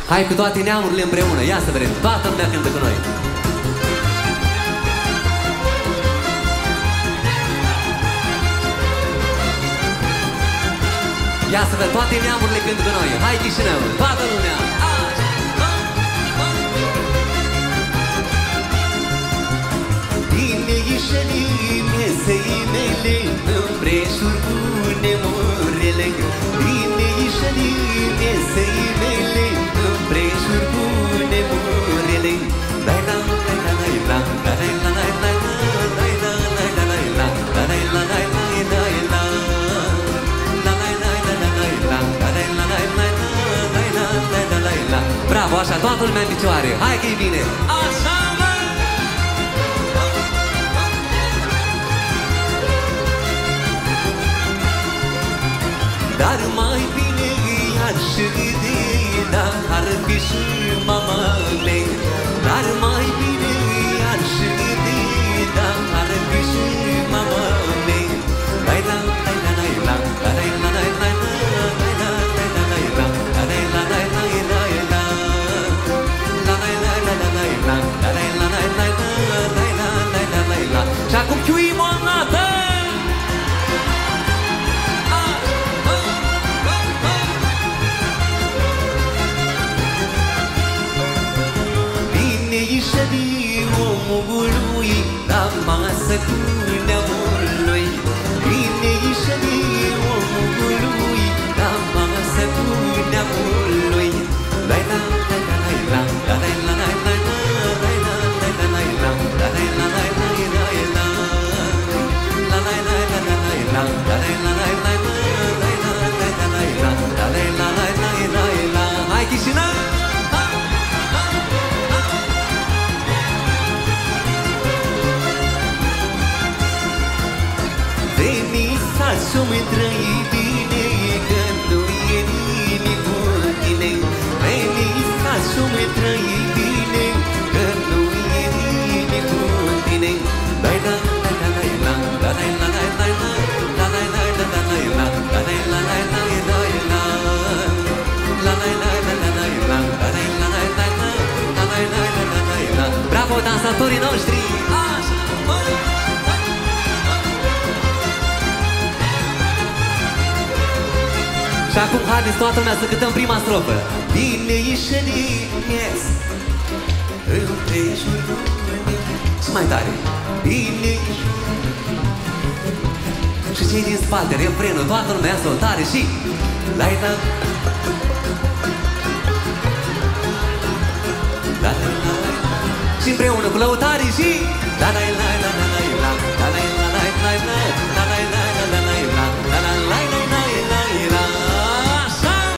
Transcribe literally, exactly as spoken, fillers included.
Hai cu toate neamurile împreună, ia să vedem, toată lumea cântă cu noi. Ia să vedem, toate neamurile cântă cu noi. Hai Chișinău, toată lumea. Bine-ișării mesei mele, împrejur bune morele. Bine-ișării mesei mele, împrejur bune morele. La-i-la, la-i-la, la-i-la, la-i-la, la-i-la, la-i-la, la-i-la, la-i-la, la-i-la, la-i-la, la-i-la. Bravo, așa, toată lumea în picioare. Hai că e bine. Așa, mă! Dar mai bine i-ar și de dacă ar fi și mamale. Dar mai bine i-ar și de dacă ar fi și mamale. La-i-la, la-i-la, la-i-la, la-i-la, la-i-la, și acum chiuim o dată! Bine-i omului la masă cu neamul lui. Bine-i omului la masă cu neamul lui. La-i-la, la-i-la, la-i-la, la-i-la, la-i-la, hai Chișinău! Veni să-mi trăi bine, că nu e nimic cu tine. Veni să-mi trăi bine, că nu e nimic cu tine. La-i-la, la-i-la, la-i-la, la-i-la, bravo, dansatorii noștri! Și acum haideți toată lumea să cântăm prima strofă. Bine-ișării, yes! Împrejur și mai tare. Bine-ișării. Și cei din spate, refrenul, toată lumea să o tare și la-i-la. Și împreună cu lăutarii și la-la-la.